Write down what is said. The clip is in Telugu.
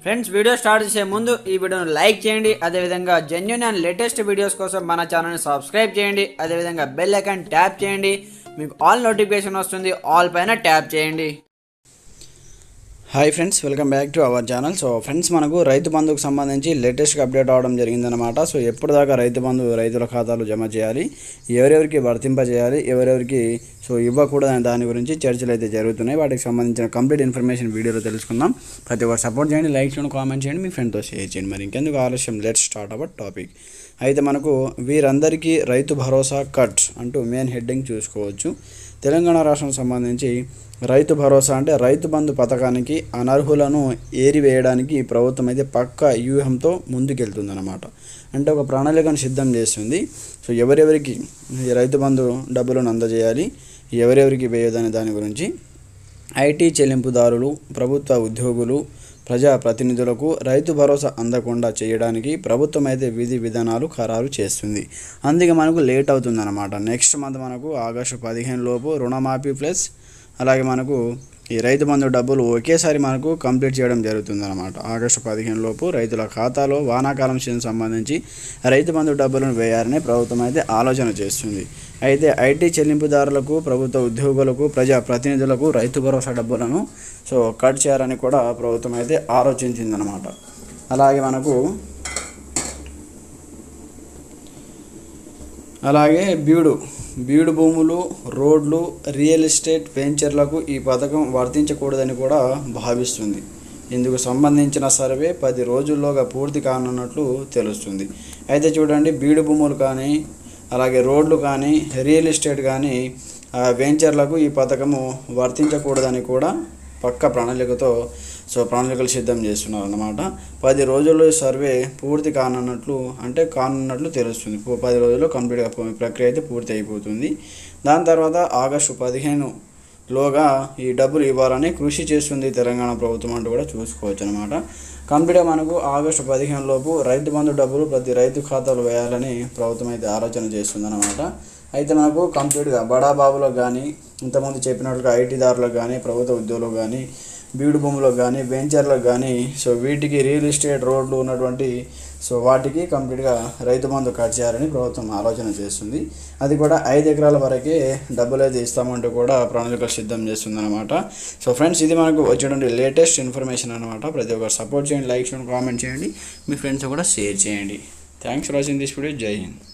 ఫ్రెండ్స్, వీడియో స్టార్ట్ చేసే ముందు ఈ వీడియోను లైక్ చేయండి. అదేవిధంగా జెన్యూన్ అండ్ లేటెస్ట్ వీడియోస్ కోసం మన ఛానల్ని సబ్స్క్రైబ్ చేయండి. అదేవిధంగా బెల్ ఐకాన్ ట్యాప్ చేయండి. మీకు ఆల్ నోటిఫికేషన్ వస్తుంది. ఆల్ పైన ట్యాప్ చేయండి. Hi friends, welcome back to our channel. So friends, మనకు రైతు బంధుకు సంబంధించి లేటెస్ట్గా అప్డేట్ అవడం జరిగిందనమాట. సో ఎప్పటిదాకా రైతు బంధు రైతుల ఖాతాలు జమ చేయాలి, ఎవరెవరికి వర్తింపజేయాలి, ఎవరెవరికి ఇవ్వకూడదని దాని గురించి చర్చలు అయితే జరుగుతున్నాయి. వాటికి సంబంధించిన కంప్లీట్ ఇన్ఫర్మేషన్ వీడియోలో తెలుసుకుందాం. ప్రతి ఒక్కరు సపోర్ట్ చేయండి, లైక్ చేయండి, కామెంట్ చేయండి, మీ ఫ్రెండ్తో షేర్ చేయండి. మరి ఇంకెందుకు ఆలస్యం, లెట్స్ స్టార్ట్ అవర్ టాపిక్. అయితే మనకు వీరందరికీ రైతు భరోసా కట్ అంటూ మెయిన్ హెడ్డింగ్ చూసుకోవచ్చు. తెలంగాణ రాష్ట్రం సంబంధించి రైతు భరోసా అంటే రైతు బంధు పథకానికి అనర్హులను ఏరివేయడానికి ప్రభుత్వం అయితే పక్క వ్యూహంతో ముందుకెళ్తుందన్నమాట. అంటే ఒక ప్రణాళికను సిద్ధం చేస్తుంది. సో ఎవరెవరికి ఈ రైతు బంధు డబ్బులను అందజేయాలి, ఎవరెవరికి వేయదని దాని గురించి ఐటీ చెల్లింపుదారులు, ప్రభుత్వ ఉద్యోగులు, ప్రజాప్రతినిధులకు రైతు భరోసా అందకుండా చేయడానికి ప్రభుత్వం అయితే విధి విధానాలు ఖరారు చేస్తుంది. అందుకే మనకు లేట్ అవుతుందన్నమాట. నెక్స్ట్ మంత్ మనకు ఆగస్టు 15 లోపు రుణమాఫీ ప్లస్ అలాగే మనకు ఈ రైతు బంధు డబ్బులు ఒకేసారి మనకు కంప్లీట్ చేయడం జరుగుతుందన్నమాట. ఆగస్టు 15 లోపు రైతుల ఖాతాలో వానాకాలం సీజన్ సంబంధించి రైతు బంధు డబ్బులను వేయాలని ప్రభుత్వం అయితే ఆలోచన చేస్తుంది. అయితే ఐటీ చెల్లింపుదారులకు, ప్రభుత్వ ఉద్యోగులకు, ప్రజాప్రతినిధులకు రైతు భరోసా డబ్బులను కట్ చేయాలని కూడా ప్రభుత్వం అయితే ఆలోచించిందనమాట. అలాగే బీడు భూములు, రోడ్లు, రియల్ ఎస్టేట్ వెంచర్లకు ఈ పథకం వర్తించకూడదని కూడా భావిస్తుంది. ఇందుకు సంబంధించిన సర్వే 10 రోజుల్లోగా పూర్తి కానున్నట్లు తెలుస్తుంది. అయితే చూడండి, బీడు భూములు కానీ, అలాగే రోడ్లు కానీ, రియల్ ఎస్టేట్ కానీ వెంచర్లకు ఈ పథకము వర్తించకూడదని కూడా పక్క ప్రణాళికలు సిద్ధం చేస్తున్నారు అన్నమాట. 10 రోజుల్లో సర్వే పూర్తి కానున్నట్లు తెలుస్తుంది. 10 రోజుల్లో కంప్లీట్గా ప్రక్రియ అయితే పూర్తి అయిపోతుంది. దాని తర్వాత ఆగస్టు 15 లోగా ఈ డబ్బులు ఇవ్వాలని కృషి చేస్తుంది తెలంగాణ ప్రభుత్వం అంటూ కూడా చూసుకోవచ్చు అనమాట. కంప్లీట్గా మనకు ఆగస్టు 15 లోపు రైతు బంధు డబ్బులు ప్రతి రైతు ఖాతాలో వేయాలని ప్రభుత్వం అయితే ఆలోచన చేస్తుంది అనమాట. అయితే మనకు కంప్లీట్గా బడాబాబులకు కానీ, ఇంతకుముందు చెప్పినట్లుగా ఐటీదారులకు కానీ, ప్రభుత్వ ఉద్యోగులకు కానీ, బీడు భూములకు కానీ, వెంచర్లకు కానీ వీటికి రియల్ ఎస్టేట్, రోడ్లు ఉన్నటువంటి వాటికి కంప్లీట్గా రైతు బంధు కట్ చేయాలని ప్రభుత్వం ఆలోచన చేస్తుంది. అది కూడా 5 ఎకరాల వరకే డబ్బులు అయితే ఇస్తామంటూ కూడా ప్రణాళికలు సిద్ధం చేస్తుంది అనమాట. ఫ్రెండ్స్, ఇది మనకు వచ్చేటువంటి లేటెస్ట్ ఇన్ఫర్మేషన్ అనమాట. ప్రతి ఒక్కరు సపోర్ట్ చేయండి, లైక్ చేయండి, కామెంట్ చేయండి, మీ ఫ్రెండ్స్ కూడా షేర్ చేయండి. Thanks for watching this video. జై హింద్.